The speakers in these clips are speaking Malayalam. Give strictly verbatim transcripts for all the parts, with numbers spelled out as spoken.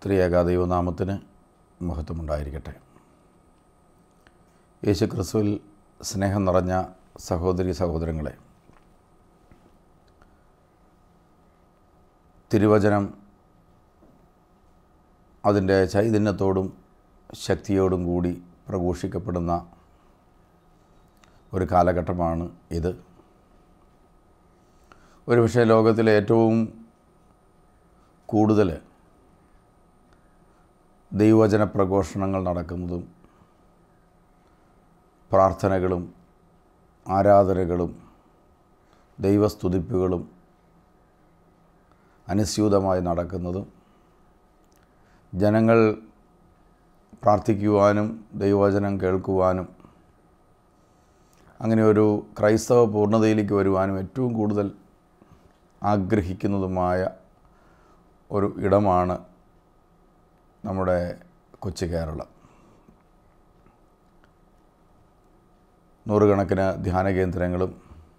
ത്രിയേക ദൈവനാമത്തിന് മഹത്വമുണ്ടായിരിക്കട്ടെ. യേശു ക്രിസ്തുവിൽ സ്നേഹം നിറഞ്ഞ സഹോദരി സഹോദരങ്ങളെ, തിരുവചനം അതിൻ്റെ ചൈതന്യത്തോടും ശക്തിയോടും കൂടി പ്രഘോഷിക്കപ്പെടുന്ന ഒരു കാലഘട്ടമാണ് ഇത്. ഒരുപക്ഷെ ലോകത്തിലെ ഏറ്റവും കൂടുതൽ ദൈവവചന പ്രഘോഷണങ്ങൾ നടക്കുന്നതും പ്രാർത്ഥനകളും ആരാധനകളും ദൈവസ്തുതിപ്പുകളും അനുസ്യൂതമായി നടക്കുന്നതും ജനങ്ങൾ പ്രാർത്ഥിക്കുവാനും ദൈവവചനം കേൾക്കുവാനും അങ്ങനെ ഒരു ക്രൈസ്തവ പൂർണ്ണതയിലേക്ക് വരുവാനും ഏറ്റവും കൂടുതൽ ആഗ്രഹിക്കുന്നതുമായ ഒരു ഇടമാണ് നമ്മുടെ കൊച്ചു കേരളം. നൂറുകണക്കിന് ധ്യാന കേന്ദ്രങ്ങളും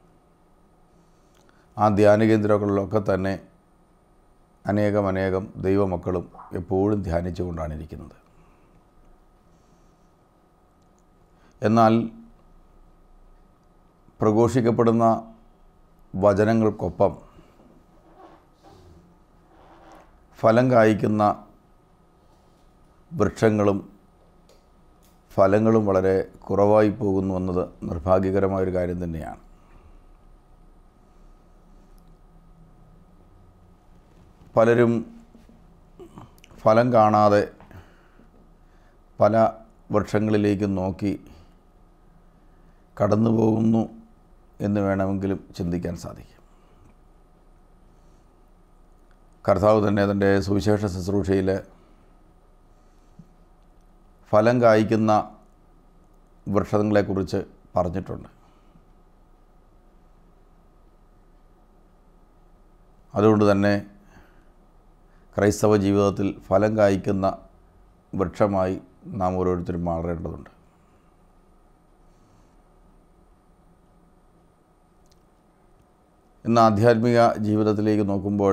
ആ ധ്യാന കേന്ദ്രങ്ങളിലൊക്കെ തന്നെ അനേകം അനേകം ദൈവമക്കളും എപ്പോഴും ധ്യാനിച്ചു കൊണ്ടാണ് ഇരിക്കുന്നത്. എന്നാൽ പ്രഘോഷിക്കപ്പെടുന്ന വചനങ്ങൾക്കൊപ്പം ഫലം കായ്ക്കുന്ന വൃക്ഷങ്ങളും ഫലങ്ങളും വളരെ കുറവായി പോകുന്നു എന്നത് നിർഭാഗ്യകരമായൊരു കാര്യം തന്നെയാണ്. പലരും ഫലം കാണാതെ പല വൃക്ഷങ്ങളിലേക്കും നോക്കി കടന്നു പോകുന്നു എന്ന് വേണമെങ്കിലും ചിന്തിക്കാൻ സാധിക്കും. കർത്താവ് തന്നെ തൻ്റെ സുവിശേഷ ശുശ്രൂഷയിൽ ഫലം കായ്ക്കുന്ന വൃക്ഷങ്ങളെക്കുറിച്ച് പറഞ്ഞിട്ടുണ്ട്. അതുകൊണ്ട് തന്നെ ക്രൈസ്തവ ജീവിതത്തിൽ ഫലം കായ്ക്കുന്ന വൃക്ഷമായി നാം ഓരോരുത്തരും മാറേണ്ടതുണ്ട്. ഇന്ന് ആധ്യാത്മിക ജീവിതത്തിലേക്ക് നോക്കുമ്പോൾ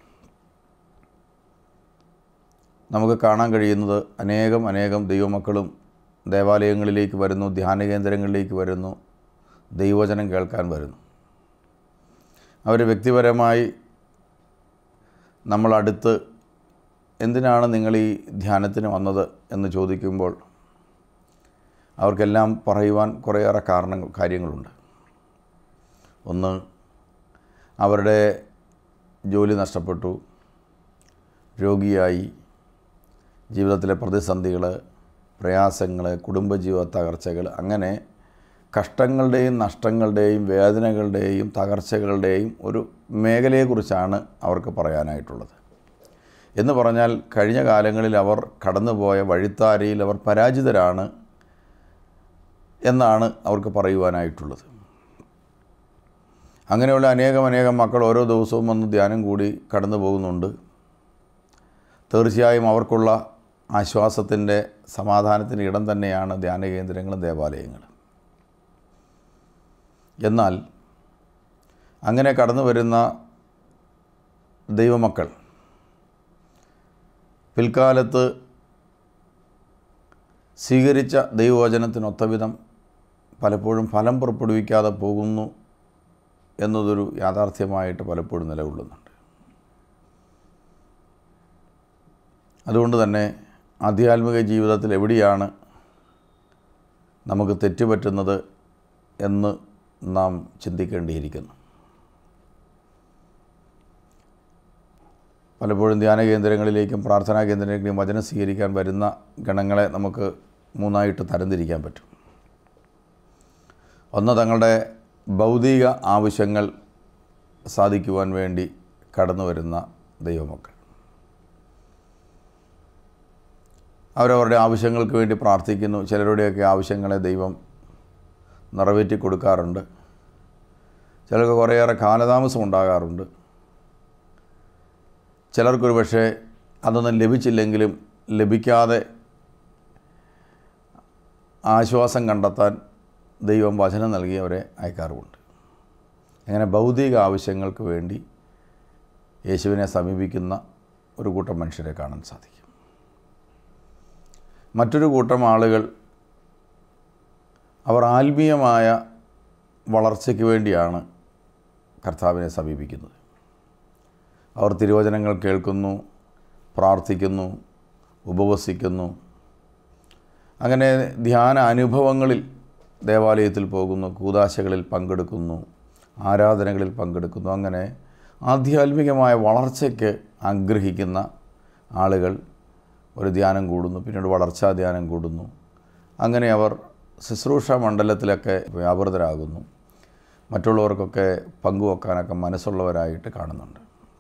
നമുക്ക് കാണാൻ കഴിയുന്നത് അനേകം അനേകം ദൈവമക്കളും ദേവാലയങ്ങളിലേക്ക് വരുന്നു, ധ്യാന കേന്ദ്രങ്ങളിലേക്ക് വരുന്നു, ദൈവവചനം കേൾക്കാൻ വരുന്നു. അവർ വ്യക്തിപരമായി നമ്മളടുത്ത് എന്തിനാണ് നിങ്ങൾ ഈ ധ്യാനത്തിന് വന്നത് എന്ന് ചോദിക്കുമ്പോൾ അവർക്കെല്ലാം പറയുവാൻ കുറേയേറെ കാരണങ്ങൾ കാര്യങ്ങളുണ്ട്. ഒന്ന്, അവരുടെ ജോലി നഷ്ടപ്പെട്ടു, രോഗിയായി, ജീവിതത്തിലെ പ്രതിസന്ധികൾ, പ്രയാസങ്ങൾ, കുടുംബജീവിത തകർച്ചകൾ, അങ്ങനെ കഷ്ടങ്ങളുടെയും നഷ്ടങ്ങളുടെയും വേദനകളുടെയും തകർച്ചകളുടെയും ഒരു മേഖലയെക്കുറിച്ചാണ് അവർക്ക് പറയാനായിട്ടുള്ളത്. എന്ന് പറഞ്ഞാൽ കഴിഞ്ഞ കാലങ്ങളിൽ അവർ കടന്നുപോയ വഴിത്താരയിൽ അവർ പരാജിതരാണ് എന്നാണ് അവർക്ക് പറയുവാനായിട്ടുള്ളത്. അങ്ങനെയുള്ള അനേകം അനേകം മക്കൾ ഓരോ ദിവസവും വന്ന് ധ്യാനം കൂടി കടന്നു പോകുന്നുണ്ട്. തീർച്ചയായും അവർക്കുള്ള ആശ്വാസത്തിൻ്റെ സമാധാനത്തിന് ഇടം തന്നെയാണ് ധ്യാന കേന്ദ്രങ്ങളും ദേവാലയങ്ങളും. എന്നാൽ അങ്ങനെ കടന്നു വരുന്ന ദൈവമക്കൾ പിൽക്കാലത്ത് സ്വീകരിച്ച ദൈവവചനത്തിനൊത്തവിധം പലപ്പോഴും ഫലം പുറപ്പെടുവിക്കാതെ പോകുന്നു എന്നതൊരു യാഥാർത്ഥ്യമായിട്ട് പലപ്പോഴും നിലകൊള്ളുന്നുണ്ട്. അതുകൊണ്ട് തന്നെ ആധ്യാത്മിക ജീവിതത്തിൽ എവിടെയാണ് നമുക്ക് തെറ്റുപറ്റുന്നത് എന്ന് നാം ചിന്തിക്കേണ്ടിയിരിക്കുന്നു. പലപ്പോഴും ധ്യാന കേന്ദ്രങ്ങളിലേക്കും പ്രാർത്ഥനാ കേന്ദ്രങ്ങളിലേക്കും വചനം സ്വീകരിക്കാൻ വരുന്ന ഗണങ്ങളെ നമുക്ക് മൂന്നായിട്ട് തരംതിരിക്കാൻ പറ്റും. ഒന്ന്, തങ്ങളുടെ ഭൗതിക ആവശ്യങ്ങൾ സാധിക്കുവാൻ വേണ്ടി കടന്നു വരുന്ന ദൈവമക്കൾ. അവരവരുടെ ആവശ്യങ്ങൾക്ക് വേണ്ടി പ്രാർത്ഥിക്കുന്നു. ചിലരുടെയൊക്കെ ആവശ്യങ്ങളെ ദൈവം നിറവേറ്റി കൊടുക്കാറുണ്ട്. ചിലർക്ക് കുറേയേറെ കാലതാമസം ഉണ്ടാകാറുണ്ട്. ചിലർക്കൊരു പക്ഷേ അതൊന്നും ലഭിച്ചില്ലെങ്കിലും ലഭിക്കാതെ ആശ്വാസം കണ്ടെത്താൻ ദൈവം വചനം നൽകി അവരെ അയക്കാറുമുണ്ട്. അങ്ങനെ ഭൗതിക ആവശ്യങ്ങൾക്ക് വേണ്ടി യേശുവിനെ സമീപിക്കുന്ന ഒരു കൂട്ടം മനുഷ്യരെ കാണാൻ സാധിക്കും. മറ്റൊരു കൂട്ടം ആളുകൾ അവർ ആത്മീയമായ വളർച്ചയ്ക്ക് വേണ്ടിയാണ് കർത്താവിനെ സമീപിക്കുന്നത്. അവർ തിരുവചനങ്ങൾ കേൾക്കുന്നു, പ്രാർത്ഥിക്കുന്നു, ഉപവസിക്കുന്നു. അങ്ങനെ ധ്യാന അനുഭവങ്ങളിൽ ദേവാലയത്തിൽ പോകുന്നു, കൂദാശകളിൽ പങ്കെടുക്കുന്നു, ആരാധനകളിൽ പങ്കെടുക്കുന്നു. അങ്ങനെ ആധ്യാത്മികമായ വളർച്ചയ്ക്ക് ആഗ്രഹിക്കുന്ന ആളുകൾ ഒരു ധ്യാനം കൂടുന്നു, പിന്നീട് വളർച്ചാ ധ്യാനം കൂടുന്നു. അങ്ങനെ അവർ ശുശ്രൂഷ മണ്ഡലത്തിലൊക്കെ വ്യാപൃതരാകുന്നു. മറ്റുള്ളവർക്കൊക്കെ പങ്കുവെക്കാനൊക്കെ മനസ്സുള്ളവരായിട്ട് കാണുന്നുണ്ട്.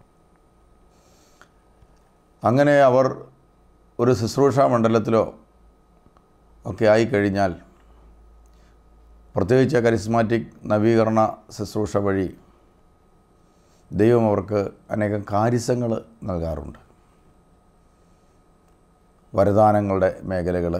അങ്ങനെ അവർ ഒരു ശുശ്രൂഷ മണ്ഡലത്തിലോ ഒക്കെ ആയിക്കഴിഞ്ഞാൽ, പ്രത്യേകിച്ച് കരിസ്മാറ്റിക് നവീകരണ ശുശ്രൂഷ വഴി ദൈവം അവർക്ക് അനേകം കാര്യങ്ങൾ നൽകാറുണ്ട്. വരദാനങ്ങളുടെ മേഖലകൾ,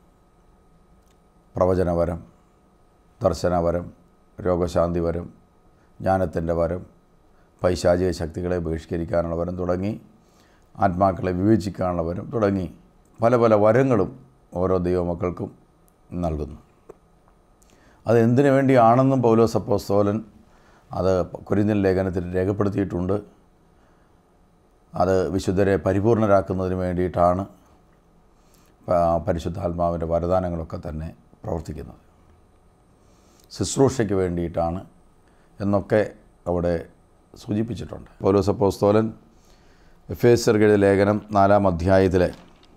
പ്രവചനവരം, ദർശനവരം, രോഗശാന്തി വരം, ജ്ഞാനത്തിൻ്റെ വരം, പൈശാചിക ശക്തികളെ ബഹിഷ്കരിക്കാനുള്ള വരം തുടങ്ങി ആത്മാക്കളെ വിവേചിക്കാനുള്ള വരം തുടങ്ങി പല പല വരങ്ങളും ഓരോ ദൈവമക്കൾക്കും നൽകുന്നു. അത് എന്തിനു വേണ്ടിയാണെന്നും പൗലോസ് അപ്പോസ്തലൻ അത് കൊരിന്ത്യൻ ലേഖനത്തിൽ രേഖപ്പെടുത്തിയിട്ടുണ്ട്. അത് വിശുദ്ധരെ പരിപൂർണരാക്കുന്നതിന് വേണ്ടിയിട്ടാണ് പരിശുദ്ധാത്മാവിൻ്റെ വരദാനങ്ങളൊക്കെ തന്നെ പ്രവർത്തിക്കുന്നത്. ശുശ്രൂഷയ്ക്ക് വേണ്ടിയിട്ടാണ് എന്നൊക്കെ അവിടെ സൂചിപ്പിച്ചിട്ടുണ്ട്. പൗലോസ് അപ്പോസ്തലൻ എഫേസ്യർക്കെഴുതിയ ലേഖനം നാലാം അധ്യായത്തിലെ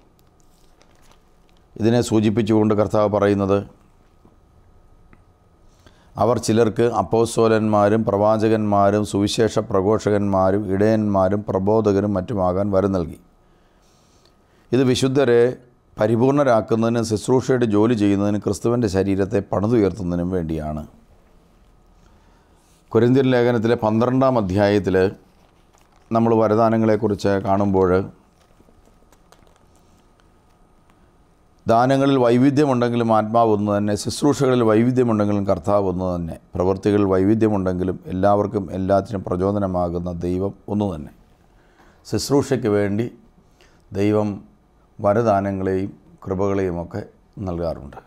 ഇതിനെ സൂചിപ്പിച്ചുകൊണ്ട് കർത്താവ് പറയുന്നത്, അവർ ചിലർക്ക് അപ്പോസ്തലന്മാരും പ്രവാചകന്മാരും സുവിശേഷ പ്രഘോഷകന്മാരും ഇടയന്മാരും പ്രബോധകരും മറ്റുമാകാൻ വരം നൽകി. ഇത് വിശുദ്ധരെ പരിപൂർണരാക്കുന്നതിനും ശുശ്രൂഷയുടെ ജോലി ചെയ്യുന്നതിനും ക്രിസ്തുവിൻ്റെ ശരീരത്തെ പണിതുയർത്തുന്നതിനും വേണ്ടിയാണ്. കൊരിന്ത്യൻ ലേഖനത്തിലെ പന്ത്രണ്ടാം അധ്യായത്തിൽ നമ്മൾ വരദാനങ്ങളെക്കുറിച്ച് കാണുമ്പോൾ, ദാനങ്ങളിൽ വൈവിധ്യമുണ്ടെങ്കിലും ആത്മാവ് ഒന്ന് തന്നെ, ശുശ്രൂഷകളിൽ വൈവിധ്യമുണ്ടെങ്കിലും കർത്താവ് ഒന്ന് തന്നെ, പ്രവൃത്തികളിൽ വൈവിധ്യമുണ്ടെങ്കിലും എല്ലാവർക്കും എല്ലാത്തിനും പ്രചോദനമാകുന്ന ദൈവം ഒന്ന് തന്നെ. ശുശ്രൂഷയ്ക്ക് വേണ്ടി ദൈവം വരദാനങ്ങളെയും കൃപകളെയുമൊക്കെ നൽകാറുണ്ട്.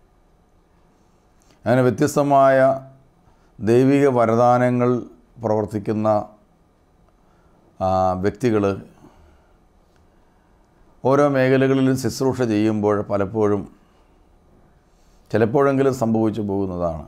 അങ്ങനെ വ്യത്യസ്തമായ ദൈവിക വരദാനങ്ങൾ പ്രവർത്തിക്കുന്ന വ്യക്തികൾ ഓരോ മേഖലകളിലും ശുശ്രൂഷ ചെയ്യുമ്പോൾ പലപ്പോഴും ചിലപ്പോഴെങ്കിലും സംഭവിച്ചു പോകുന്നതാണ്,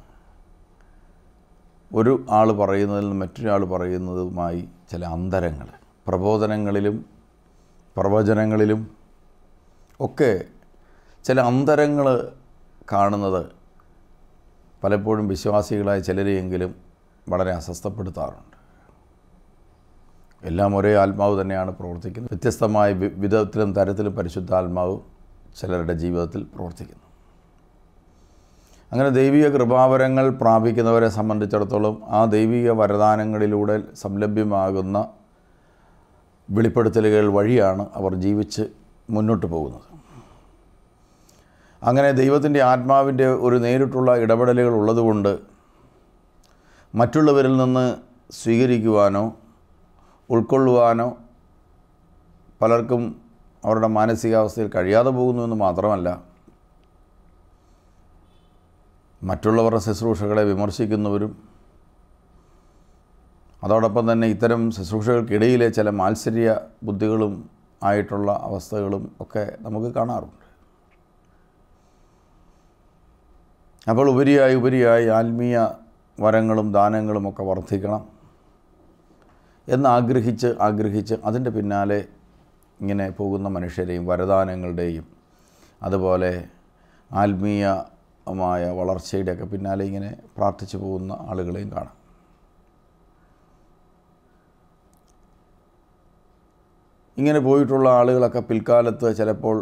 ഒരു ആൾ പറയുന്നതിൽ നിന്ന് മറ്റൊരാൾ പറയുന്നതുമായി ചില അന്തരങ്ങൾ, പ്രബോധനങ്ങളിലും പ്രവചനങ്ങളിലും ഒക്കെ ചില അന്തരങ്ങൾ കാണുന്നത് പലപ്പോഴും വിശ്വാസികളായ ചിലരെയെങ്കിലും വളരെ അസ്വസ്ഥപ്പെടുത്താറുണ്ട്. എല്ലാം ഒരേ ആത്മാവ് തന്നെയാണ് പ്രവർത്തിക്കുന്നത്. വ്യത്യസ്തമായ വിധത്തിലും തരത്തിലും പരിശുദ്ധാത്മാവ് ചിലരുടെ ജീവിതത്തിൽ പ്രവർത്തിക്കുന്നു. അങ്ങനെ ദൈവിക കൃപാവരങ്ങൾ പ്രാപിക്കുന്നവരെ സംബന്ധിച്ചിടത്തോളം ആ ദൈവിക വരദാനങ്ങളിലൂടെ സംലഭ്യമാകുന്ന വെളിപ്പെടുത്തലുകൾ വഴിയാണ് അവർ ജീവിച്ച് മുന്നോട്ട് പോകുന്നത്. അങ്ങനെ ദൈവത്തിൻ്റെ ആത്മാവിൻ്റെ ഒരു നേരിട്ടുള്ള ഇടപെടലുകൾ ഉള്ളതുകൊണ്ട് മറ്റുള്ളവരിൽ നിന്ന് സ്വീകരിക്കുവാനോ ഉൾക്കൊള്ളുവാനോ പലർക്കും അവരുടെ മാനസികാവസ്ഥയിൽ കഴിയാതെ പോകുന്നുവെന്ന് മാത്രമല്ല, മറ്റുള്ളവരുടെ ശുശ്രൂഷകളെ വിമർശിക്കുന്നവരും അതോടൊപ്പം തന്നെ ഇത്തരം ശുശ്രൂഷകൾക്കിടയിലെ ചില മാത്സര്യ ബുദ്ധികളും ആയിട്ടുള്ള അവസ്ഥകളും ഒക്കെ നമുക്ക് കാണാറുണ്ട്. അപ്പോൾ ഉപരിയായി ഉപരിയായി ആത്മീയ വരങ്ങളും ദാനങ്ങളും ഒക്കെ വർദ്ധിക്കണം എന്നാഗ്രഹിച്ച് ആഗ്രഹിച്ച് അതിൻ്റെ പിന്നാലെ ഇങ്ങനെ പോകുന്ന മനുഷ്യരെയും വരദാനങ്ങളുടെയും അതുപോലെ ആത്മീയമായ വളർച്ചയുടെയൊക്കെ പിന്നാലെ ഇങ്ങനെ പ്രാർത്ഥിച്ചു പോകുന്ന ആളുകളെയും കാണാം. ഇങ്ങനെ പോയിട്ടുള്ള ആളുകളൊക്കെ പിൽക്കാലത്ത് ചിലപ്പോൾ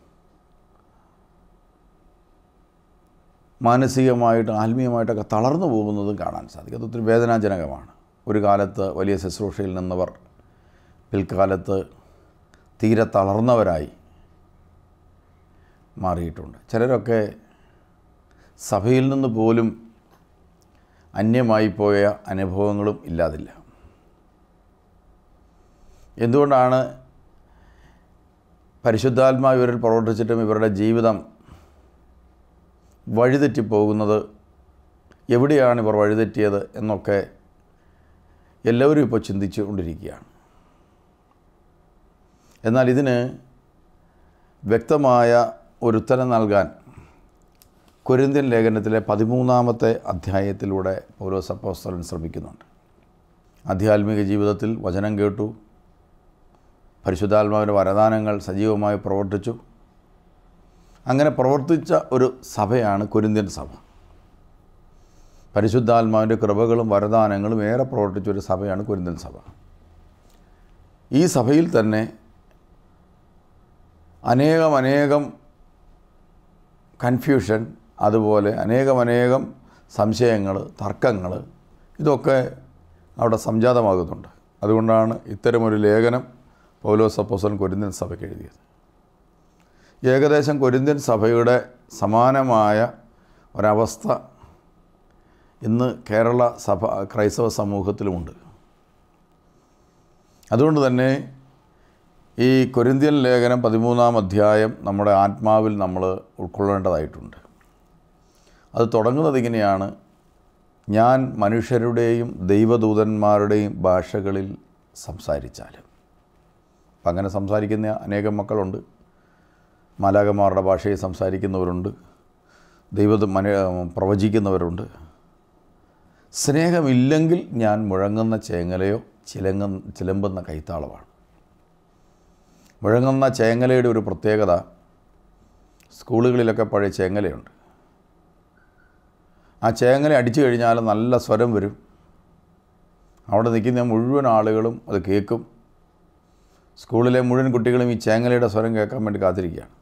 മാനസികമായിട്ട് ആത്മീയമായിട്ടൊക്കെ തളർന്നു പോകുന്നതും കാണാൻ സാധിക്കും. അതൊത്തിരി വേദനാജനകമാണ്. ഒരു കാലത്ത് വലിയ ശുശ്രൂഷയിൽ നിന്നവർ പിൽക്കാലത്ത് തീരെ തളർന്നവരായി മാറിയിട്ടുണ്ട്. ചിലരൊക്കെ സഭയിൽ നിന്ന് പോലും അന്യമായി പോയ അനുഭവങ്ങളും ഇല്ലാതില്ല. എന്തുകൊണ്ടാണ് പരിശുദ്ധാത്മാവ് ഇവരിൽ പ്രവർത്തിച്ചിട്ടും ഇവരുടെ ജീവിതം വഴിതെറ്റിപ്പോകുന്നത്, എവിടെയാണ് ഇവർ വഴിതെറ്റിയത് എന്നൊക്കെ എല്ലാവരും ഇപ്പോൾ ചിന്തിച്ചു കൊണ്ടിരിക്കുകയാണ്. എന്നാൽ ഇതിന് വ്യക്തമായ ഒരു ഉത്തരം നൽകാൻ കൊരിന്ത്യൻ ലേഖനത്തിലെ പതിമൂന്നാമത്തെ അധ്യായത്തിലൂടെ പൗലോസ് അപ്പോസ്തലൻ ശ്രമിക്കുന്നുണ്ട്. ആധ്യാത്മിക ജീവിതത്തിൽ വചനം കേട്ടു, പരിശുദ്ധാത്മാവിൻ്റെ വരദാനങ്ങൾ സജീവമായി പ്രവർത്തിച്ചു. അങ്ങനെ പ്രവർത്തിച്ച ഒരു സഭയാണ് കൊരിന്ത്യൻ സഭ. പരിശുദ്ധാത്മാവിൻ്റെ കൃപകളും വരദാനങ്ങളും ഏറെ പ്രവർത്തിച്ച ഒരു സഭയാണ് കൊരിന്ത്യൻ സഭ. ഈ സഭയിൽ തന്നെ അനേകം അനേകം കൺഫ്യൂഷൻ, അതുപോലെ അനേകമനേകം സംശയങ്ങൾ, തർക്കങ്ങൾ, ഇതൊക്കെ അവിടെ സംജാതമാകുന്നുണ്ട്. അതുകൊണ്ടാണ് ഇത്തരമൊരു ലേഖനം പൗലോസ് അപ്പോസ്തലൻ കൊരിന്ത്യൻ സഭയ്ക്ക് എഴുതിയത്. ഏകദേശം കൊരിന്ത്യൻ സഭയുടെ സമാനമായ ഒരവസ്ഥ ഇന്ന് കേരള സഭ ക്രൈസ്തവ സമൂഹത്തിലുമുണ്ട്. അതുകൊണ്ട് തന്നെ ഈ കൊരിന്ത്യൻ ലേഖനം പതിമൂന്നാം അധ്യായം നമ്മുടെ ആത്മാവിൽ നമ്മൾ ഉൾക്കൊള്ളേണ്ടതായിട്ടുണ്ട്. അത് തുടങ്ങുന്നത് ഇങ്ങനെയാണ്: ഞാൻ മനുഷ്യരുടെയും ദൈവദൂതന്മാരുടെയും ഭാഷകളിൽ സംസാരിച്ചാലും. അപ്പം അങ്ങനെ സംസാരിക്കുന്ന അനേകം മക്കളുണ്ട്. മാലാഖമാരുടെ ഭാഷയിൽ സംസാരിക്കുന്നവരുണ്ട്, ദൈവ പ്രവചിക്കുന്നവരുണ്ട്. സ്നേഹമില്ലെങ്കിൽ ഞാൻ മുഴങ്ങുന്ന ചേങ്ങലയോ ചിലങ്ങ ചിലമ്പുന്ന കൈത്താളമാണ്. മുഴങ്ങുന്ന ചേങ്ങലയുടെ ഒരു പ്രത്യേകത, സ്കൂളുകളിലൊക്കെ പഴയ ചേങ്ങലയുണ്ട്. ആ ചേങ്ങല അടിച്ചു കഴിഞ്ഞാൽ നല്ല സ്വരം വരും. അവിടെ നിൽക്കുന്ന മുഴുവൻ ആളുകളും അത് കേൾക്കും. സ്കൂളിലെ മുഴുവൻ കുട്ടികളും ഈ ചേങ്ങലയുടെ സ്വരം കേൾക്കാൻ വേണ്ടി കാത്തിരിക്കുകയാണ്.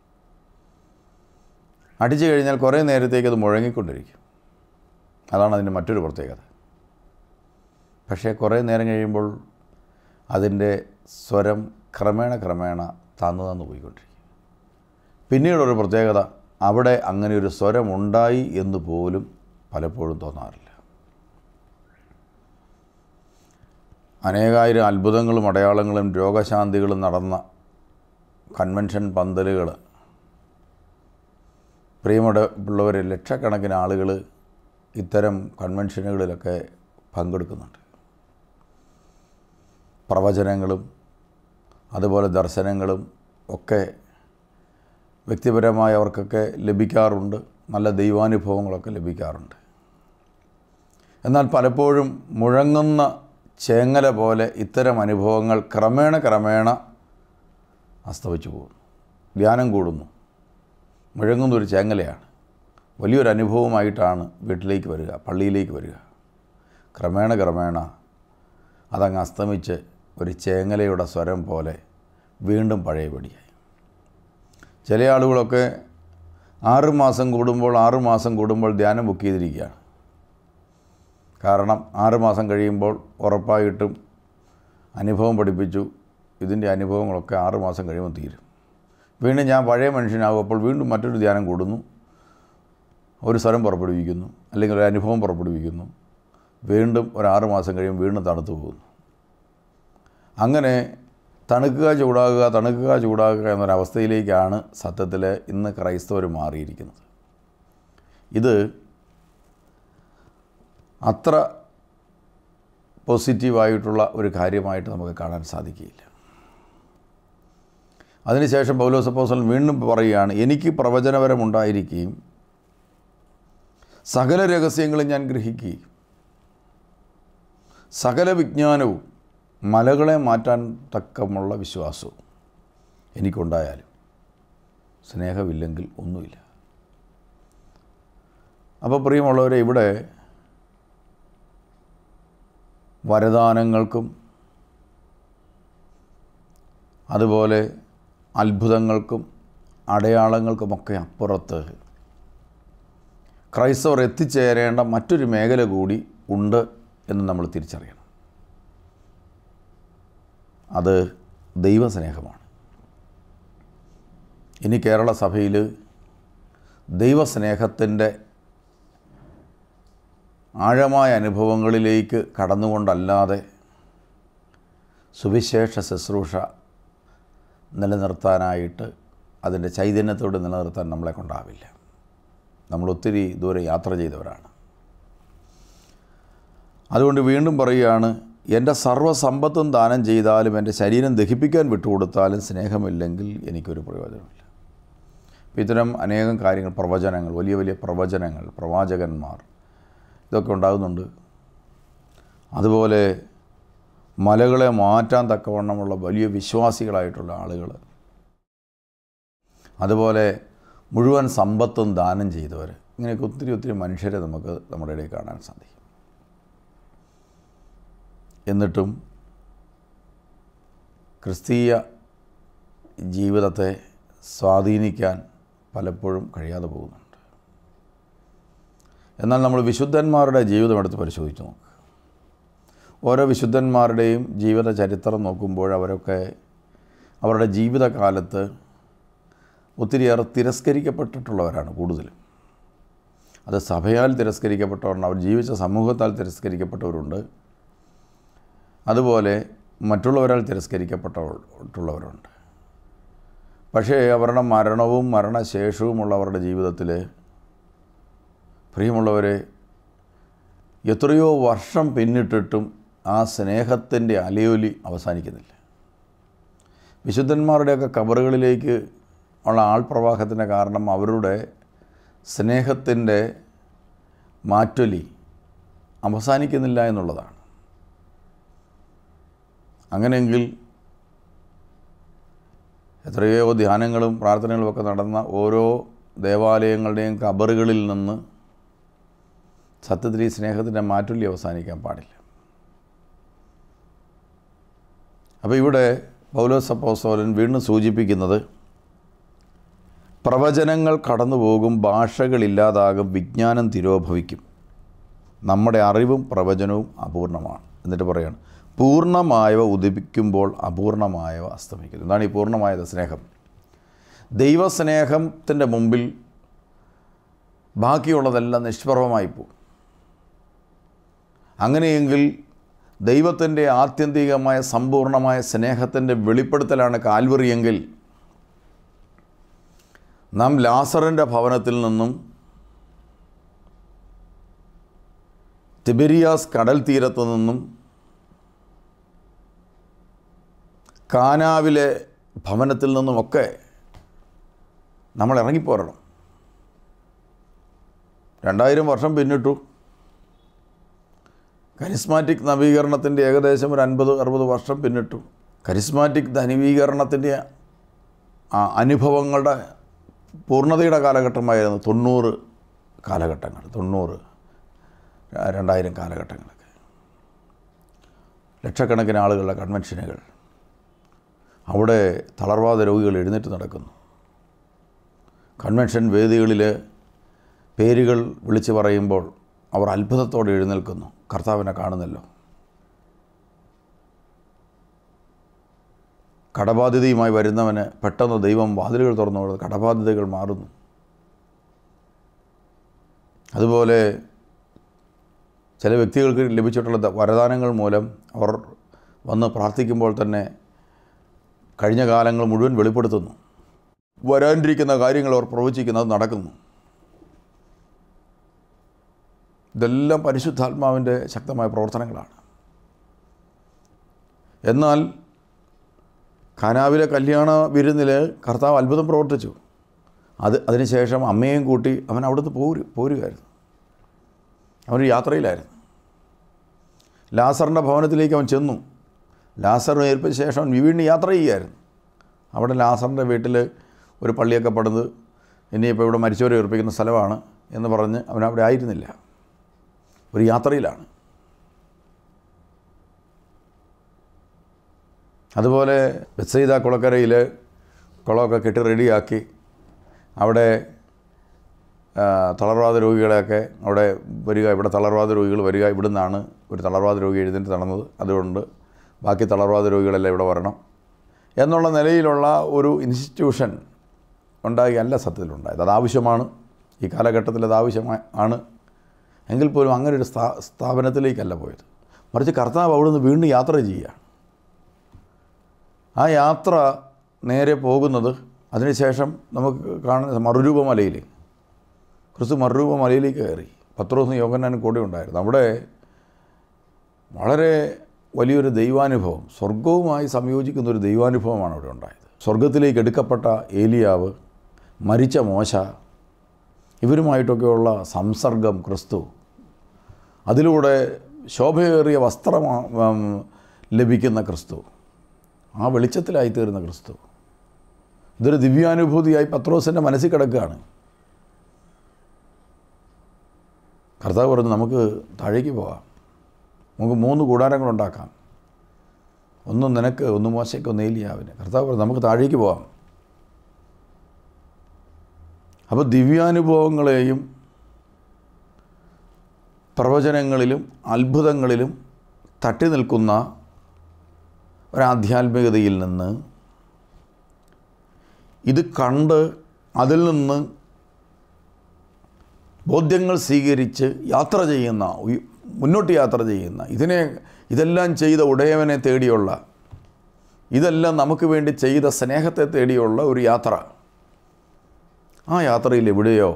അടിച്ചു കഴിഞ്ഞാൽ കുറേ നേരത്തേക്ക് അത് മുഴങ്ങിക്കൊണ്ടിരിക്കും. അതാണ് അതിൻ്റെ മറ്റൊരു പ്രത്യേകത. പക്ഷേ കുറേ നേരം കഴിയുമ്പോൾ അതിൻ്റെ സ്വരം ക്രമേണ ക്രമേണ താന്നു താന്നു പോയിക്കൊണ്ടിരിക്കും. പിന്നീടൊരു പ്രത്യേകത, അവിടെ അങ്ങനെ ഒരു സ്വരമുണ്ടായി എന്ന് പോലും പലപ്പോഴും തോന്നാറില്ല. അനേകായിരം അത്ഭുതങ്ങളും അടയാളങ്ങളും രോഗശാന്തികളും നടന്ന കൺവെൻഷൻ പന്തലുകൾ, പ്രിയമുള്ളവരെ, ലക്ഷക്കണക്കിന് ആളുകൾ ഇത്തരം കൺവെൻഷനുകളിലൊക്കെ പങ്കെടുക്കുന്നുണ്ട്. പ്രവചനങ്ങളും അതുപോലെ ദർശനങ്ങളും ഒക്കെ വ്യക്തിപരമായി അവർക്കൊക്കെ ലഭിക്കാറുണ്ട്. നല്ല ദൈവാനുഭവങ്ങളൊക്കെ ലഭിക്കാറുണ്ട്. എന്നാൽ പലപ്പോഴും മുഴങ്ങുന്ന ചേങ്ങല പോലെ ഇത്തരം അനുഭവങ്ങൾ ക്രമേണ ക്രമേണ അസ്തമിച്ചു പോകുന്നു. ധ്യാനം കൂടുന്നു, മുഴങ്ങുന്നൊരു ചേങ്ങലയാണ്. വലിയൊരു അനുഭവമായിട്ടാണ് വീട്ടിലേക്ക് വരിക, പള്ളിയിലേക്ക് വരിക. ക്രമേണ ക്രമേണ അതങ്ങ് അസ്തമിച്ച് ഒരു ചേങ്ങലയുടെ സ്വരം പോലെ വീണ്ടും പഴയപടിയായി. ചില ആളുകളൊക്കെ ആറുമാസം കൂടുമ്പോൾ ആറുമാസം കൂടുമ്പോൾ ധ്യാനം ബുക്ക് ചെയ്തിരിക്കുകയാണ്. കാരണം ആറുമാസം കഴിയുമ്പോൾ ഉറപ്പായിട്ടും അനുഭവം പഠിപ്പിച്ചു, ഇതിൻ്റെ അനുഭവങ്ങളൊക്കെ ആറുമാസം കഴിയുമ്പോൾ തീരും. വീണ്ടും ഞാൻ പഴയ മനുഷ്യനാകും. അപ്പോൾ വീണ്ടും മറ്റൊരു ധ്യാനം കൂടുന്നു, ഒരു സ്വരം പുറപ്പെടുവിക്കുന്നു, അല്ലെങ്കിൽ ഒരു അനുഭവം പുറപ്പെടുവിക്കുന്നു. വീണ്ടും ഒരു ആറുമാസം കഴിയുമ്പോൾ വീണ്ടും തണുത്തു പോകുന്നു. അങ്ങനെ തണുക്കുക ചൂടാകുക തണുക്കുക ചൂടാകുക എന്നൊരവസ്ഥയിലേക്കാണ് സത്യത്തിൽ ഇന്ന് ക്രൈസ്തവർ മാറിയിരിക്കുന്നത്. ഇത് അത്ര പോസിറ്റീവായിട്ടുള്ള ഒരു കാര്യമായിട്ട് നമുക്ക് കാണാൻ സാധിക്കുകയില്ല. അതിനുശേഷം പൗലോസ് അപ്പോസ്തലൻ വീണ്ടും പറയുകയാണ്, എനിക്ക് പ്രവചനപരമുണ്ടായിരിക്കുകയും സകല രഹസ്യങ്ങളും ഞാൻ ഗ്രഹിക്കുകയും സകല വിജ്ഞാനവും മലകളെ മാറ്റാൻ തക്കമുള്ള വിശ്വാസവും എനിക്കുണ്ടായാലും സ്നേഹമില്ലെങ്കിൽ ഒന്നുമില്ല. അപ്പോൾ പ്രിയമുള്ളവരെ, ഇവിടെ വരദാനങ്ങൾക്കും അതുപോലെ അത്ഭുതങ്ങൾക്കും അടയാളങ്ങൾക്കുമൊക്കെ അപ്പുറത്ത് ക്രൈസ്തവർ എത്തിച്ചേരേണ്ട മറ്റൊരു മേഖല കൂടി ഉണ്ട് എന്ന് നമ്മൾ തിരിച്ചറിയണം. അത് ദൈവസ്നേഹമാണ്. ഇനി കേരള സഭയിൽ ദൈവസ്നേഹത്തിൻ്റെ ആഴമായ അനുഭവങ്ങളിലേക്ക് കടന്നുകൊണ്ടല്ലാതെ സുവിശേഷ ശുശ്രൂഷ നിലനിർത്താനായിട്ട്, അതിൻ്റെ ചൈതന്യത്തോടെ നിലനിർത്താൻ നമ്മളെ കൊണ്ടാവില്ല. നമ്മൾ ഒത്തിരി ദൂരെ യാത്ര ചെയ്തവരാണ്. അതുകൊണ്ട് വീണ്ടും പറയുകയാണ്, എൻ്റെ സർവ്വസമ്പത്തും ദാനം ചെയ്താലും എൻ്റെ ശരീരം ദഹിപ്പിക്കാൻ വിട്ടുകൊടുത്താലും സ്നേഹമില്ലെങ്കിൽ എനിക്കൊരു പ്രയോജനമില്ല. ഇത്തരം അനേകം കാര്യങ്ങൾ, പ്രവചനങ്ങൾ, വലിയ വലിയ പ്രവചനങ്ങൾ, പ്രവാചകന്മാർ ഇതൊക്കെ ഉണ്ടാകുന്നുണ്ട്. അതുപോലെ മലകളെ മാറ്റാൻ തക്കവണ്ണമുള്ള വലിയ വിശ്വാസികളായിട്ടുള്ള ആളുകൾ, അതുപോലെ മുഴുവൻ സമ്പത്തും ദാനം ചെയ്തവർ, ഇങ്ങനെയൊക്കെ ഒത്തിരി ഒത്തിരി മനുഷ്യരെ നമുക്ക് നമ്മുടെ ഇടയിൽ കാണാൻ സാധിക്കും. എന്നിട്ടും ക്രിസ്തീയ ജീവിതത്തെ സ്വാധീനിക്കാൻ പലപ്പോഴും കഴിയാതെ പോകുന്നുണ്ട്. എന്നാൽ നമ്മൾ വിശുദ്ധന്മാരുടെ ജീവിതം എടുത്ത് പരിശോധിച്ച് നോക്കുക. ഓരോ വിശുദ്ധന്മാരുടെയും ജീവിത ചരിത്രം നോക്കുമ്പോൾ അവരൊക്കെ അവരുടെ ജീവിതകാലത്ത് ഒത്തിരിയേറെ തിരസ്കരിക്കപ്പെട്ടിട്ടുള്ളവരാണ് കൂടുതലും. അത് സഭയാൽ തിരസ്കരിക്കപ്പെട്ടവരുണ്ട്, അവർ ജീവിച്ച സമൂഹത്താൽ തിരസ്കരിക്കപ്പെട്ടവരുണ്ട്, അതുപോലെ മറ്റുള്ളവരാൽ തിരസ്കരിക്കപ്പെട്ടിട്ടുള്ളവരുണ്ട്. പക്ഷേ അവരുടെ മരണവും മരണശേഷവുമുള്ള അവരുടെ ജീവിതത്തിൽ പ്രിയമുള്ളവരെ, എത്രയോ വർഷം പിന്നിട്ടിട്ടും ആ സ്നേഹത്തിൻ്റെ അലയൊലി അവസാനിക്കുന്നില്ല. വിശുദ്ധന്മാരുടെയൊക്കെ കബറുകളിലേക്ക് ഉള്ള ആൾപ്രവാഹത്തിൻ്റെ കാരണം അവരുടെ സ്നേഹത്തിൻ്റെ മാറ്റൊലി അവസാനിക്കുന്നില്ല എന്നുള്ളതാണ്. അങ്ങനെയെങ്കിൽ എത്രയോ ധ്യാനങ്ങളും പ്രാർത്ഥനകളുമൊക്കെ നടന്ന ഓരോ ദേവാലയങ്ങളുടെയും കബറുകളിൽ നിന്ന് സത്യത്തിൽ ഈ സ്നേഹത്തിൻ്റെ മാറ്റൊലി അവസാനിക്കാൻ പാടില്ല. അപ്പോൾ ഇവിടെ പൗലോസ് അപ്പോസ്തലൻ വീണ്ടും സൂചിപ്പിക്കുന്നത്, പ്രവചനങ്ങൾ കടന്നു പോകും, ഭാഷകളില്ലാതാകും, വിജ്ഞാനം തിരോഭവിക്കും, നമ്മുടെ അറിവും പ്രവചനവും അപൂർണമാണ്. എന്നിട്ട് പറയാണ്, പൂർണ്ണമായവ ഉദിപ്പിക്കുമ്പോൾ അപൂർണമായവ അസ്തമിക്കുന്നു. എന്താണ് ഈ പൂർണ്ണമായത്? സ്നേഹം. ദൈവസ്നേഹത്തിൻ്റെ മുമ്പിൽ ബാക്കിയുള്ളതെല്ലാം നിഷ്പ്രഭമായി പോകും. അങ്ങനെയെങ്കിൽ ദൈവത്തിൻ്റെ ആത്യന്തികമായ സമ്പൂർണമായ സ്നേഹത്തിൻ്റെ വെളിപ്പെടുത്തലാണ് കാൽവറിയെങ്കിൽ, നാം ലാസറിൻ്റെ ഭവനത്തിൽ നിന്നും തിബെരിയാസ് കടൽ തീരത്തു നിന്നും കാനാവിലെ ഭവനത്തിൽ നിന്നുമൊക്കെ നമ്മൾ ഇറങ്ങിപ്പോരണം. രണ്ടായിരം വർഷം പിന്നിട്ടു. കരിസ്മാറ്റിക് നവീകരണത്തിൻ്റെ ഏകദേശം ഒരു അൻപത് അറുപത് വർഷം പിന്നിട്ടു. കരിസ്മാറ്റിക് നവീകരണത്തിൻ്റെ അനുഭവങ്ങളുടെ പൂർണ്ണതയുടെ കാലഘട്ടമായിരുന്നു തൊണ്ണൂറ് കാലഘട്ടങ്ങൾ, തൊണ്ണൂറ് രണ്ടായിരം കാലഘട്ടങ്ങളൊക്കെ. ലക്ഷക്കണക്കിന് ആളുകളുടെ കൺവെൻഷനുകൾ, അവിടെ തളർവാദ രോഗികൾ എഴുന്നേറ്റ് നടക്കുന്നു. കൺവെൻഷൻ വേദികളിൽ പേരുകൾ വിളിച്ചു പറയുമ്പോൾ അവർ അത്ഭുതത്തോടെ എഴുന്നേൽക്കുന്നു. കർത്താവിനെ കാണുന്നല്ലോ. കടബാധ്യതയുമായി വരുന്നവന് പെട്ടെന്ന് ദൈവം വാതിലുകൾ തുറന്നു കൊടുത്ത് കടബാധ്യതകൾ മാറുന്നു. അതുപോലെ ചില വ്യക്തികൾക്ക് ലഭിച്ചിട്ടുള്ള വരദാനങ്ങൾ മൂലം അവർ വന്ന് പ്രാർത്ഥിക്കുമ്പോൾ തന്നെ കഴിഞ്ഞ കാലങ്ങൾ മുഴുവൻ വെളിപ്പെടുത്തുന്നു. വരാനിരിക്കുന്ന കാര്യങ്ങൾ അവർ പ്രവചിക്കുന്നത് നടക്കുന്നു. ഇതെല്ലാം പരിശുദ്ധാത്മാവിൻ്റെ ശക്തമായ പ്രവർത്തനങ്ങളാണ്. എന്നാൽ കാനാവിലെ കല്യാണ വിരുന്നിൽ കർത്താവ് അത്ഭുതം പ്രവർത്തിച്ചു. അത് അതിനുശേഷം അമ്മയും കൂട്ടി അവൻ അവിടുന്ന് പോരു പോരുകയായിരുന്നു അവനൊരു യാത്രയിലായിരുന്നു. ലാസറിൻ്റെ ഭവനത്തിലേക്ക് അവൻ ചെന്നു. ലാസറിനെ ഏൽപ്പിച്ച ശേഷം അവൻ വീണ്ടും യാത്ര ചെയ്യുകയായിരുന്നു. അവിടെ ലാസറിൻ്റെ വീട്ടിൽ ഒരു പള്ളിയൊക്കെ പണിത് ഇനിയിപ്പോൾ ഇവിടെ മരിച്ചവരെ ഉറപ്പിക്കുന്ന സ്ഥലമാണ് എന്ന് പറഞ്ഞ് അവൻ അവിടെ ആയിരുന്നില്ല, ഒരു യാത്രയിലാണ്. അതുപോലെ ബെത്സയിദ കുളക്കരയിൽ കുളമൊക്കെ കെട്ടി റെഡിയാക്കി അവിടെ തളർവാദ രോഗികളെയൊക്കെ അവിടെ വരിക, ഇവിടെ തളർവാദ രോഗികൾ വരിക, ഇവിടെ നിന്നാണ് ഒരു തളർവാദ രോഗി എഴുന്നേറ്റ് നടന്നത്, അതുകൊണ്ട് ബാക്കി തളർവാദ രോഗികളെല്ലാം ഇവിടെ വരണം എന്നുള്ള നിലയിലുള്ള ഒരു ഇൻസ്റ്റിറ്റ്യൂഷൻ ഉണ്ടാകിയല്ല സത്യത്തിലുണ്ടായത്. അതാവശ്യമാണ്, ഈ കാലഘട്ടത്തിൽ അതാവശ്യമാണ്. എങ്കിൽ പോലും അങ്ങനെ ഒരു സ്ഥാ സ്ഥാപനത്തിലേക്കല്ല പോയത്. മറിച്ച് കർത്താവ് അവിടെ നിന്ന് വീണ്ടും യാത്ര ചെയ്യുകയാണ്. ആ യാത്ര നേരെ പോകുന്നത് അതിനുശേഷം നമുക്ക് കാണുന്ന മറുരൂപ മലയിൽ, ക്രിസ്തു മറുരൂപ മലയിലേക്ക് കയറി. പത്രോസും യോഹന്നാനും കൂടെ ഉണ്ടായിരുന്നു. അവിടെ വളരെ വലിയൊരു ദൈവാനുഭവം, സ്വർഗവുമായി സംയോജിക്കുന്ന ഒരു ദൈവാനുഭവമാണ് അവിടെ ഉണ്ടായത്. സ്വർഗത്തിലേക്ക് എടുക്കപ്പെട്ട ഏലിയാവ്, മരിച്ച മോശ, ഇവരുമായിട്ടൊക്കെയുള്ള സംസർഗം ക്രിസ്തു, അതിലൂടെ ശോഭയേറിയ വസ്ത്രം ലഭിക്കുന്ന ക്രിസ്തു, ആ വെളിച്ചത്തിലായിത്തീരുന്ന ക്രിസ്തു, ഇതൊരു ദിവ്യാനുഭൂതിയായി പത്രോസിൻ്റെ മനസ്സിൽ കിടക്കുകയാണ്. കർത്താവ് പറഞ്ഞു, നമുക്ക് താഴേക്ക് പോകാം, നമുക്ക് മൂന്ന് കൂടാരങ്ങളുണ്ടാക്കാം, ഒന്ന് നിനക്ക്, ഒന്ന് മോശയ്ക്ക്, ഒന്ന് ഏലിയാവിന്. കർത്താവ് പറഞ്ഞു, നമുക്ക് താഴേക്ക് പോകാം. അപ്പോൾ ദിവ്യാനുഭവങ്ങളെയും പ്രവചനങ്ങളിലും അത്ഭുതങ്ങളിലും തട്ടി നിൽക്കുന്ന ഒരാധ്യാത്മികതയിൽ നിന്ന് ഇത് കണ്ട് അതിൽ നിന്ന് ബോധ്യങ്ങൾ സ്വീകരിച്ച് യാത്ര ചെയ്യുന്ന, മുന്നോട്ട് യാത്ര ചെയ്യുന്ന, ഇതിനെ ഇതെല്ലാം ചെയ്ത ഉടയവനെ തേടിയുള്ള, ഇതെല്ലാം നമുക്ക് വേണ്ടി ചെയ്ത സ്നേഹത്തെ തേടിയുള്ള ഒരു യാത്ര. ആ യാത്രയിൽ എവിടെയോ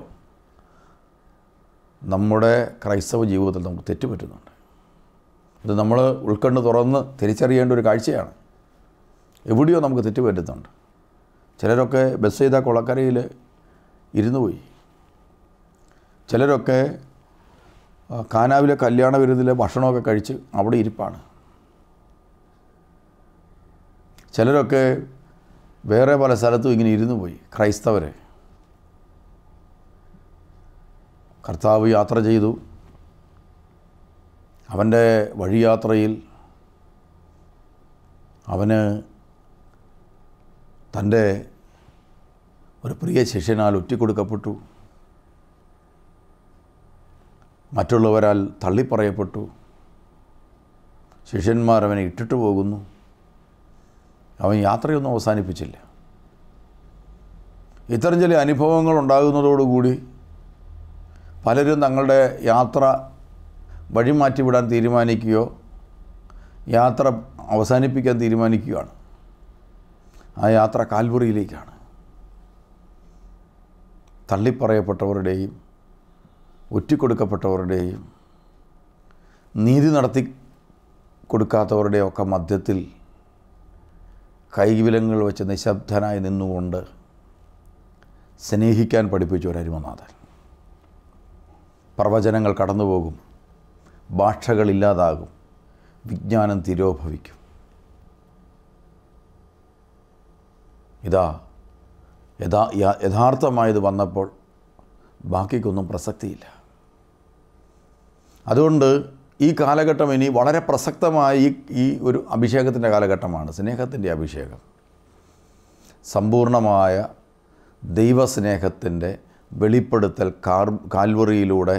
നമ്മുടെ ക്രൈസ്തവ ജീവിതത്തിൽ നമുക്ക് തെറ്റുപറ്റുന്നുണ്ട്. ഇത് നമ്മൾ ഉൾക്കണ്ണ് തുറന്ന് തിരിച്ചറിയേണ്ട ഒരു കാഴ്ചയാണ്. എവിടെയോ നമുക്ക് തെറ്റുപറ്റുന്നുണ്ട്. ചിലരൊക്കെ ബെത്സയിദ കുളക്കരയിൽ ഇരുന്നു പോയി. ചിലരൊക്കെ കാനാവിലെ കല്യാണ വിരുന്നിലെ ഭക്ഷണമൊക്കെ കഴിച്ച് അവിടെ ഇരിപ്പാണ്. ചിലരൊക്കെ വേറെ പല സ്ഥലത്തും ഇങ്ങനെ ഇരുന്നു പോയി. ക്രൈസ്തവർ, കർത്താവ് യാത്ര ചെയ്തു. അവൻ്റെ വഴിയാത്രയിൽ അവന് തൻ്റെ ഒരു പ്രിയ ശിഷ്യനാൽ ഒറ്റിക്കൊടുക്കപ്പെട്ടു, മറ്റുള്ളവരാൽ തള്ളിപ്പറയപ്പെട്ടു, ശിഷ്യന്മാർ അവനെ ഇട്ടിട്ട് പോകുന്നു. അവൻ യാത്രയൊന്നും അവസാനിപ്പിച്ചില്ല. ഇത്തരം ചില അനുഭവങ്ങൾ ഉണ്ടാകുന്നതോടുകൂടി പലരും തങ്ങളുടെ യാത്ര വഴിമാറ്റിവിടാൻ തീരുമാനിക്കുകയോ യാത്ര അവസാനിപ്പിക്കാൻ തീരുമാനിക്കുകയാണ്. ആ യാത്ര കാൽവറിയിലേക്കാണ്. തള്ളിപ്പറയപ്പെട്ടവരുടെയും ഒറ്റിക്കൊടുക്കപ്പെട്ടവരുടെയും നീതി നടത്തി കൊടുക്കാത്തവരുടെയൊക്കെ മധ്യത്തിൽ കൈവിലങ്ങൾ വെച്ച് നിശബ്ദനായി നിന്നുകൊണ്ട് സ്നേഹിക്കാൻ പഠിപ്പിച്ച ഒരു അരുമനാഥൻ. പ്രവചനങ്ങൾ കടന്നുപോകും, ഭാഷകളില്ലാതാകും, വിജ്ഞാനം തിരോഭവിക്കും. ഇതാ യഥാ യഥാർത്ഥമായത് വന്നപ്പോൾ ബാക്കിക്കൊന്നും പ്രസക്തിയില്ല. അതുകൊണ്ട് ഈ കാലഘട്ടം ഇനി വളരെ പ്രസക്തമായ ഈ ഈ ഒരു അഭിഷേകത്തിൻ്റെ കാലഘട്ടമാണ്, സ്നേഹത്തിൻ്റെ അഭിഷേകം. സമ്പൂർണമായ ദൈവസ്നേഹത്തിൻ്റെ വെളിപ്പെടുത്തൽ കാർ കാൽവറിയിലൂടെ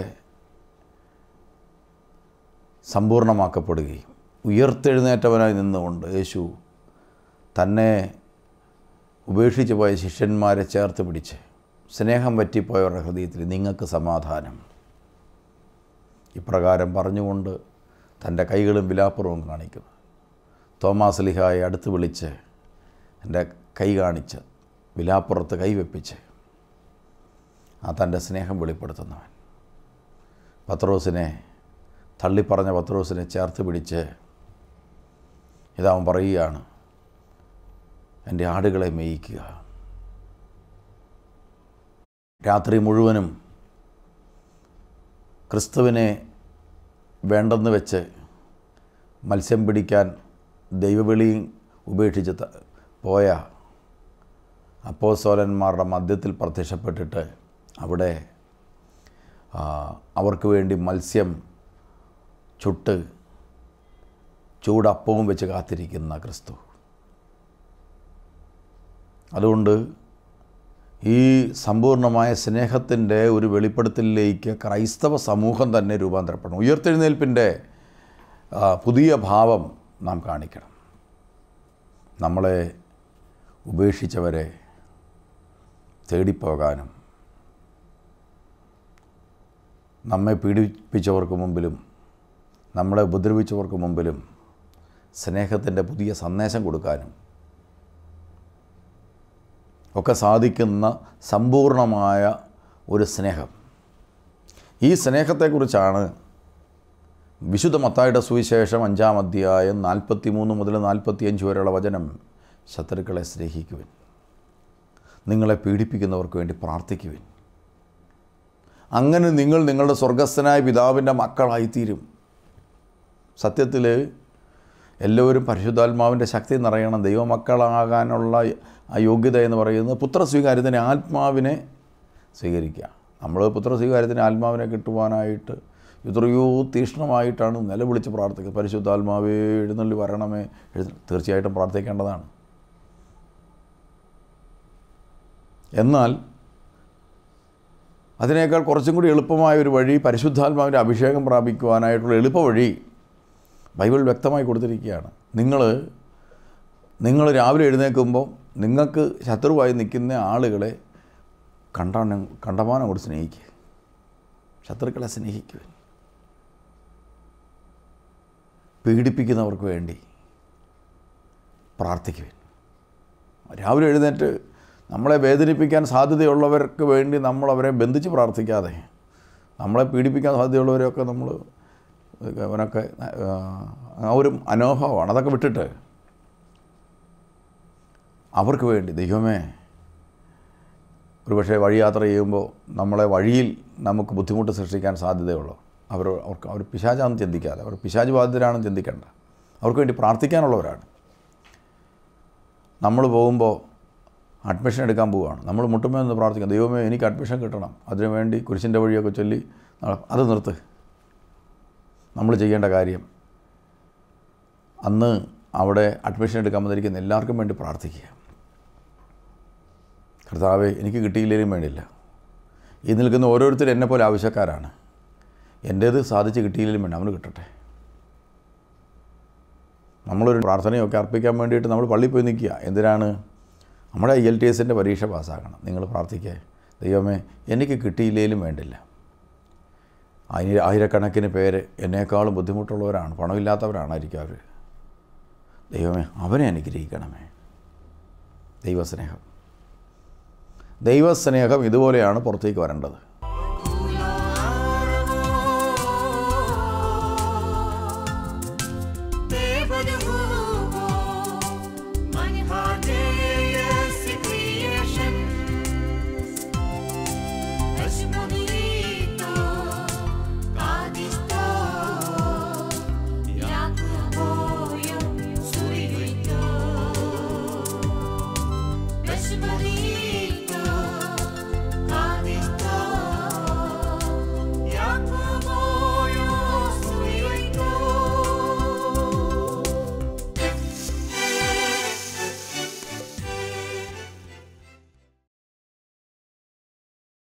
സമ്പൂർണ്ണമാക്കപ്പെടുകയും ഉയർത്തെഴുന്നേറ്റവനായി നിന്നുകൊണ്ട് യേശു തന്നെ ഉപേക്ഷിച്ച് പോയ ശിഷ്യന്മാരെ ചേർത്ത് പിടിച്ച് സ്നേഹം പറ്റിപ്പോയവരുടെ ഹൃദയത്തിൽ നിങ്ങൾക്ക് സമാധാനം ഇപ്രകാരം പറഞ്ഞുകൊണ്ട് തൻ്റെ കൈകളും വിലാപ്പുറവും കാണിക്കുന്നു. തോമാസ് ലീഹായെ അടുത്ത് വിളിച്ച് എൻ്റെ കൈ കാണിച്ച് വിലാപ്പുറത്ത് കൈവെപ്പിച്ച് ആ തൻ്റെ സ്നേഹം വെളിപ്പെടുത്തുന്നവൻ. പത്രോസിനെ തള്ളിപ്പറഞ്ഞ പത്രോസിനെ ചേർത്ത് പിടിച്ച് ഇതാവൻ പറയുകയാണ്, എൻ്റെ ആടുകളെ മേയിക്കുക. രാത്രി മുഴുവനും ക്രിസ്തുവിനെ വേണ്ടെന്ന് വെച്ച് മത്സ്യം പിടിക്കാൻ ദൈവവിളി ഉപേക്ഷിച്ച് പോയ അപ്പോസ്തലന്മാരുടെ മധ്യത്തിൽ പ്രത്യക്ഷപ്പെട്ടിട്ട് അവിടെ അവർക്ക് വേണ്ടി മത്സ്യം ചുട്ട് ചൂടപ്പവും വെച്ച് കാത്തിരിക്കുന്ന ക്രിസ്തു. അതുകൊണ്ട് ഈ സമ്പൂർണ്ണമായ സ്നേഹത്തിൻ്റെ ഒരു വെളിപ്പെടുത്തലിലേക്ക് ക്രൈസ്തവ സമൂഹം തന്നെ രൂപാന്തരപ്പെടണം. ഉയർത്തെഴുന്നേൽപ്പിൻ്റെ പുതിയ ഭാവം നാം കാണിക്കണം. നമ്മളെ ഉപേക്ഷിച്ചവരെ തേടിപ്പോകാനും നമ്മെ പീഡിപ്പിച്ചവർക്ക് മുമ്പിലും നമ്മളെ ഉപദ്രവിച്ചവർക്ക് മുമ്പിലും സ്നേഹത്തിൻ്റെ പുതിയ സന്ദേശം കൊടുക്കാനും ഒക്കെ സാധിക്കുന്ന സമ്പൂർണമായ ഒരു സ്നേഹം. ഈ സ്നേഹത്തെക്കുറിച്ചാണ് വിശുദ്ധ മത്തായിയുടെ സുവിശേഷം അഞ്ചാം അധ്യായം നാൽപ്പത്തി മൂന്ന് മുതൽ നാൽപ്പത്തിയഞ്ച് വരെയുള്ള വചനം. ശത്രുക്കളെ സ്നേഹിക്കുവിൻ, നിങ്ങളെ പീഡിപ്പിക്കുന്നവർക്ക് വേണ്ടി പ്രാർത്ഥിക്കുവിൻ, അങ്ങനെ നിങ്ങൾ നിങ്ങളുടെ സ്വർഗസ്ഥനായ പിതാവിൻ്റെ മക്കളായിത്തീരും. സത്യത്തിൽ എല്ലാവരും പരിശുദ്ധാത്മാവിൻ്റെ ശക്തി നിറയണം. ദൈവമക്കളാകാനുള്ള ആ യോഗ്യത എന്ന് പറയുന്നത് പുത്രസ്വീകാര്യത്തിന് ആത്മാവിനെ സ്വീകരിക്കുക. നമ്മൾ പുത്രസ്വീകാര്യത്തിന് ആത്മാവിനെ കിട്ടുവാനായിട്ട് എത്രയോ തീക്ഷ്ണമായിട്ടാണ് നിലവിളിച്ച് പ്രാർത്ഥിക്കുന്നത്. പരിശുദ്ധാത്മാവേ എഴുന്നള്ളി വരണമേ, എഴുന്ന തീർച്ചയായിട്ടും പ്രാർത്ഥിക്കേണ്ടതാണ്. എന്നാൽ അതിനേക്കാൾ കുറച്ചും കൂടി എളുപ്പമായ ഒരു വഴി, പരിശുദ്ധാത്മാവിൻ്റെ അഭിഷേകം പ്രാപിക്കുവാനായിട്ടുള്ള എളുപ്പ വഴി ബൈബിൾ വ്യക്തമായി കൊടുത്തിരിക്കുകയാണ്. നിങ്ങൾ നിങ്ങൾ രാവിലെ എഴുന്നേൽക്കുമ്പോൾ നിങ്ങൾക്ക് ശത്രുവായി നിൽക്കുന്ന ആളുകളെ കണ്ടാനം കണ്ടമാനം കൊണ്ട് സ്നേഹിക്കുക, ശത്രുക്കളെ സ്നേഹിക്കുവിൻ, പീഡിപ്പിക്കുന്നവർക്ക് വേണ്ടി പ്രാർത്ഥിക്കുവിൻ. രാവിലെ എഴുന്നേറ്റ് നമ്മളെ വേദനിപ്പിക്കാൻ സാധ്യതയുള്ളവർക്ക് വേണ്ടി നമ്മൾ അവരെ ബന്ധിച്ച് പ്രാർത്ഥിക്കാതെ, നമ്മളെ പീഡിപ്പിക്കാൻ സാധ്യതയുള്ളവരെയൊക്കെ നമ്മൾ അവനൊക്കെ ആ ഒരു അനോഭാവമാണ്, അതൊക്കെ വിട്ടിട്ട് അവർക്ക് വേണ്ടി ദൈവമേ, ഒരു പക്ഷേ വഴി യാത്ര ചെയ്യുമ്പോൾ നമ്മളെ വഴിയിൽ നമുക്ക് ബുദ്ധിമുട്ട് സൃഷ്ടിക്കാൻ സാധ്യതയുള്ളൂ അവർ അവർക്ക് അവർ പിശാചാണെന്ന് ചിന്തിക്കാതെ, അവർ പിശാച് ബാധിതരാണെന്ന് ചിന്തിക്കേണ്ട, അവർക്ക് വേണ്ടി പ്രാർത്ഥിക്കാനുള്ളവരാണ്. നമ്മൾ പോകുമ്പോൾ അഡ്മിഷൻ എടുക്കാൻ പോവുകയാണ്, നമ്മൾ മുട്ടുമേ നിന്ന് പ്രാർത്ഥിക്കാം, ദൈവമേ എനിക്ക് അഡ്മിഷൻ കിട്ടണം, അതിനുവേണ്ടി കുരിശിൻ്റെ വഴിയൊക്കെ ചൊല്ലി അത് നിർത്ത്. നമ്മൾ ചെയ്യേണ്ട കാര്യം അന്ന് അവിടെ അഡ്മിഷൻ എടുക്കാൻ വന്നിരിക്കുന്ന എല്ലാവർക്കും വേണ്ടി പ്രാർത്ഥിക്കുക. കർത്താവേ എനിക്ക് കിട്ടിയില്ലെങ്കിലും വേണ്ടില്ല, ഈ നിൽക്കുന്ന ഓരോരുത്തരും എന്നെപ്പോലെ ആവശ്യക്കാരാണ്, എൻ്റേത് സാധിച്ച് കിട്ടിയില്ലെങ്കിലും വേണ്ട, അവന് കിട്ടട്ടെ. നമ്മളൊരു പ്രാർത്ഥനയൊക്കെ അർപ്പിക്കാൻ വേണ്ടിയിട്ട് നമ്മൾ പള്ളിയിൽ പോയി നിൽക്കുക. എന്തിനാണ്? നമ്മുടെ ഐ എൽ ടി എസിൻ്റെ പരീക്ഷ പാസ്സാക്കണം. നിങ്ങൾ പ്രാർത്ഥിക്കുക, ദൈവമേ എനിക്ക് കിട്ടിയില്ലെങ്കിലും വേണ്ടില്ല, ആയിര ആയിരക്കണക്കിന് പേര് എന്നേക്കാളും ബുദ്ധിമുട്ടുള്ളവരാണ്, പണമില്ലാത്തവരാണായിരിക്കും അവർ, ദൈവമേ അവനെ അനുഗ്രഹിക്കണമേ. ദൈവസ്നേഹം ദൈവസ്നേഹം ഇതുപോലെയാണ് പുറത്തേക്ക് വരേണ്ടത്.